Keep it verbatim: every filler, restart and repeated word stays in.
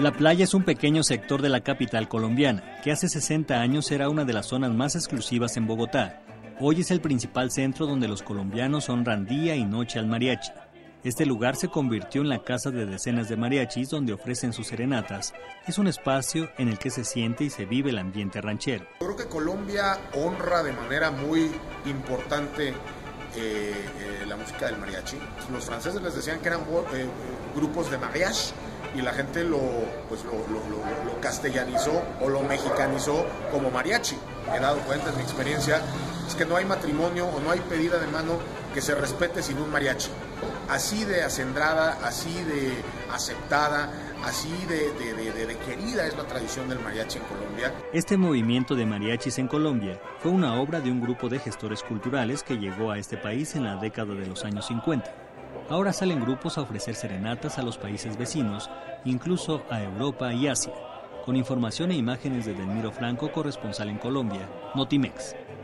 La playa es un pequeño sector de la capital colombiana, que hace sesenta años era una de las zonas más exclusivas en Bogotá. Hoy es el principal centro donde los colombianos honran día y noche al mariachi. Este lugar se convirtió en la casa de decenas de mariachis donde ofrecen sus serenatas. Es un espacio en el que se siente y se vive el ambiente ranchero. Yo creo que Colombia honra de manera muy importante eh, eh, la música del mariachi. Los franceses les decían que eran eh, grupos de mariage y la gente lo, pues lo, lo, lo, lo castellanizó o lo mexicanizó como mariachi. Me he dado cuenta en mi experiencia es que no hay matrimonio o no hay pedida de mano que se respete sin un mariachi. Así de acendrada, así de aceptada, así de, de, de, de, de querida es la tradición del mariachi en Colombia. Este movimiento de mariachis en Colombia fue una obra de un grupo de gestores culturales que llegó a este país en la década de los años cincuenta. Ahora salen grupos a ofrecer serenatas a los países vecinos, incluso a Europa y Asia. Con información e imágenes de Delmiro Franco, corresponsal en Colombia, Notimex.